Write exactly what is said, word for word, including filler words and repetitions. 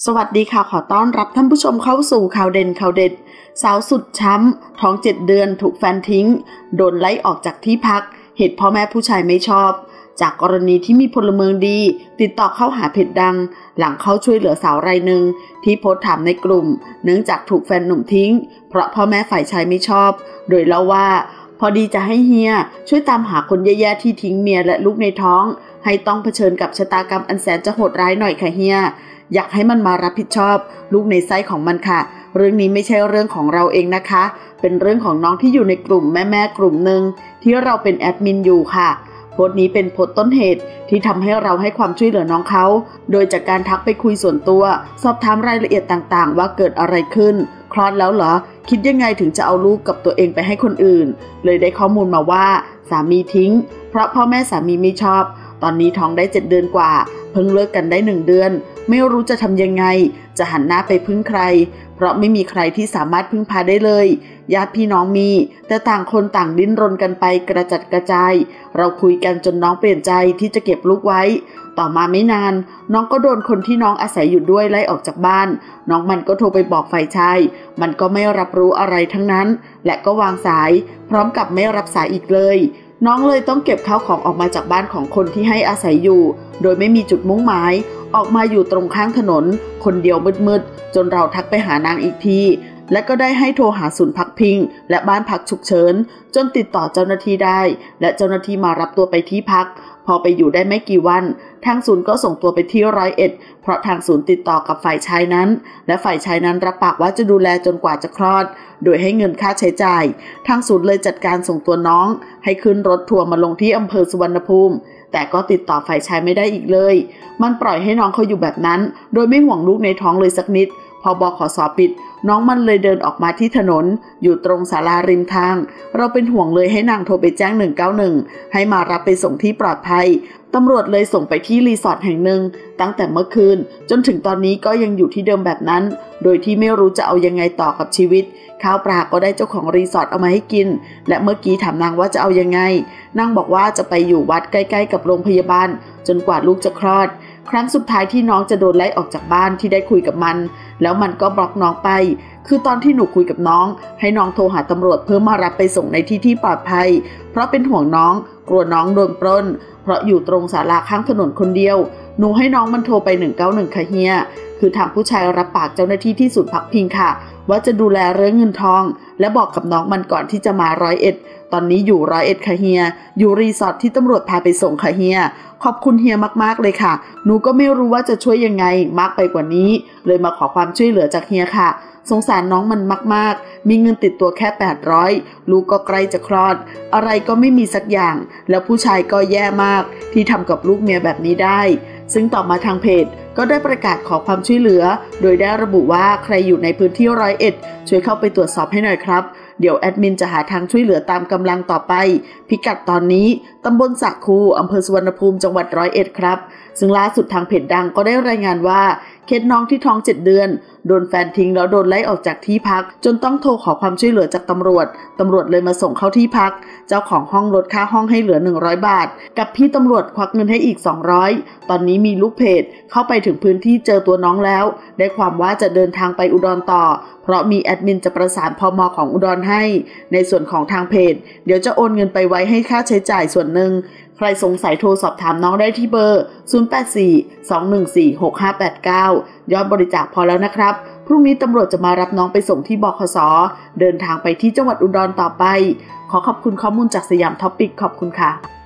สวัสดีค่ะขอต้อนรับท่านผู้ชมเข้าสู่ข่าวเด่นข่าวเด็ดสาวสุดช้ำท้องเจ็ดเดือนถูกแฟนทิ้งโดนไล่ออกจากที่พักเหตุพ่อแม่ผู้ชายไม่ชอบจากกรณีที่มีพลเมืองดีติดต่อเข้าหาเพจดังหลังเข้าช่วยเหลือสาวรายหนึ่งที่โพสต์ถามในกลุ่มเนื่องจากถูกแฟนหนุ่มทิ้งเพราะพ่อแม่ฝ่ายชายไม่ชอบโดยเล่าว่าพอดีจะให้เฮียช่วยตามหาคนแย่ๆที่ทิ้งเมียและลูกในท้องให้ต้องเผชิญกับชะตากรรมอันแสนจะโหดร้ายหน่อยค่ะเฮียอยากให้มันมารับผิดชอบลูกในไส้ของมันค่ะเรื่องนี้ไม่ใช่เรื่องของเราเองนะคะเป็นเรื่องของน้องที่อยู่ในกลุ่มแม่ๆกลุ่มหนึ่งที่เราเป็นแอดมินอยู่ค่ะโพสต์นี้เป็นโพสต์ต้นเหตุที่ทำให้เราให้ความช่วยเหลือน้องเขาโดยจากการทักไปคุยส่วนตัวสอบถามรายละเอียดต่างๆว่าเกิดอะไรขึ้นคลอดแล้วเหรอคิดยังไงถึงจะเอาลูกกับตัวเองไปให้คนอื่นเลยได้ข้อมูลมาว่าสามีทิ้งเพราะพ่อแม่สามีไม่ชอบตอนนี้ท้องได้เจ็ดเดือนกว่าเพิ่งเลิกกันได้หนึ่งเดือนไม่รู้จะทำยังไงจะหันหน้าไปพึ่งใครเพราะไม่มีใครที่สามารถพึ่งพาได้เลยญาติพี่น้องมีแต่ต่างคนต่างดิ้นรนกันไปกระจัดกระจายเราคุยกันจนน้องเปลี่ยนใจที่จะเก็บลูกไว้ต่อมาไม่นานน้องก็โดนคนที่น้องอาศัยอยู่ด้วยไล่ออกจากบ้านน้องมันก็โทรไปบอกฝ่ายชายมันก็ไม่รับรู้อะไรทั้งนั้นและก็วางสายพร้อมกับไม่รับสายอีกเลยน้องเลยต้องเก็บข้าวของออกมาจากบ้านของคนที่ให้อาศัยอยู่โดยไม่มีจุดมุ่งหมายออกมาอยู่ตรงข้างถนนคนเดียวมืดๆจนเราทักไปหานางอีกทีและก็ได้ให้โทรหาศูนย์พักพิงและบ้านพักฉุกเฉินจนติดต่อเจ้าหน้าที่ได้และเจ้าหน้าที่มารับตัวไปที่พักพอไปอยู่ได้ไม่กี่วันทางศูนย์ก็ส่งตัวไปที่ร้อยเอ็ดเพราะทางศูนย์ติดต่อกับฝ่ายชายนั้นและฝ่ายชายนั้นรับปากว่าจะดูแลจนกว่าจะคลอดโดยให้เงินค่าใช้จ่ายทางศูนย์เลยจัดการส่งตัวน้องให้ขึ้นรถทัวร์มาลงที่อำเภอสุวรรณภูมิแต่ก็ติดต่อฝ่ายชายไม่ได้อีกเลยมันปล่อยให้น้องเขาอยู่แบบนั้นโดยไม่ห่วงลูกในท้องเลยสักนิดพอบขสปิดน้องมันเลยเดินออกมาที่ถนนอยู่ตรงศาลาริมทางเราเป็นห่วงเลยให้นางโทรไปแจ้งหนึ่งเก้าหนึ่งให้มารับไปส่งที่ปลอดภัยตำรวจเลยส่งไปที่รีสอร์ทแห่งหนึ่งตั้งแต่เมื่อคืนจนถึงตอนนี้ก็ยังอยู่ที่เดิมแบบนั้นโดยที่ไม่รู้จะเอายังไงต่อกับชีวิตข้าวปลาก็ได้เจ้าของรีสอร์ทเอามาให้กินและเมื่อกี้ถามนางว่าจะเอายังไงนางบอกว่าจะไปอยู่วัดใกล้ๆกับโรงพยาบาลจนกว่าลูกจะคลอดครั้งสุดท้ายที่น้องจะโดนไล่ออกจากบ้านที่ได้คุยกับมันแล้วมันก็บล็อกน้องไปคือตอนที่หนูคุยกับน้องให้น้องโทรหาตำรวจเพื่อมารับไปส่งในที่ที่ปลอดภัยเพราะเป็นห่วงน้องกลัวน้องโดนปล้นเพราะอยู่ตรงศาลาข้างถนนคนเดียวหนูให้น้องมันโทรไปหนึ่งเก้าหนึ่งค่ะเฮียคือทางผู้ชายรับปากเจ้าหน้าที่ที่ศูนย์พักพิงค่ะว่าจะดูแลเรื่องเงินทองและบอกกับน้องมันก่อนที่จะมาร้อยเอ็ดตอนนี้อยู่ร้อยเอ็ดค่ะเฮียอยู่รีสอร์ทที่ตำรวจพาไปส่งค่ะเฮียขอบคุณเฮียมากๆเลยค่ะหนูก็ไม่รู้ว่าจะช่วยยังไงมากไปกว่านี้เลยมาขอความช่วยเหลือจากเฮียค่ะสงสารน้องมันมากๆมีเงินติดตัวแค่แปดร้อยลูกก็ใกล้จะคลอดอะไรก็ไม่มีสักอย่างแล้วผู้ชายก็แย่มากที่ทำกับลูกเมียแบบนี้ได้ซึ่งต่อมาทางเพจก็ได้ประกาศขอความช่วยเหลือโดยได้ระบุว่าใครอยู่ในพื้นที่ร้อยเอ็ดช่วยเข้าไปตรวจสอบให้หน่อยครับเดี๋ยวแอดมินจะหาทางช่วยเหลือตามกำลังต่อไปพิกัดตอนนี้ตำบลสระคูอำเภอสุวรรณภูมิจังหวัดร้อยเอ็ดครับซึ่งล่าสุดทางเพจดังก็ได้รายงานว่าเคสน้องที่ท้องเจ็ดเดือนโดนแฟนทิ้งแล้วโดนไล่ออกจากที่พักจนต้องโทรขอความช่วยเหลือจากตำรวจตำรวจเลยมาส่งเข้าที่พักเจ้าของห้องลดค่าห้องให้เหลือหนึ่งร้อยบาทกับพี่ตำรวจควักเงินให้อีกสองร้อยตอนนี้มีลูกเพจเข้าไปถึงพื้นที่เจอตัวน้องแล้วได้ความว่าจะเดินทางไปอุดรต่อเพราะมีแอดมินจะประสานพม.ของอุดรให้ในส่วนของทางเพจเดี๋ยวจะโอนเงินไปไว้ให้ค่าใช้จ่ายส่วนหนึ่งใครสงสัยโทรสอบถามน้องได้ที่เบอร์ศูนย์ แปด สี่ สอง หนึ่ง สี่ หก ห้า แปด เก้ายอดบริจาคพอแล้วนะครับพรุ่งนี้ตำรวจจะมารับน้องไปส่งที่บขส.เดินทางไปที่จังหวัดอุดรต่อไปขอขอบคุณข้อมูลจากสยามท็อปปิกขอบคุณค่ะ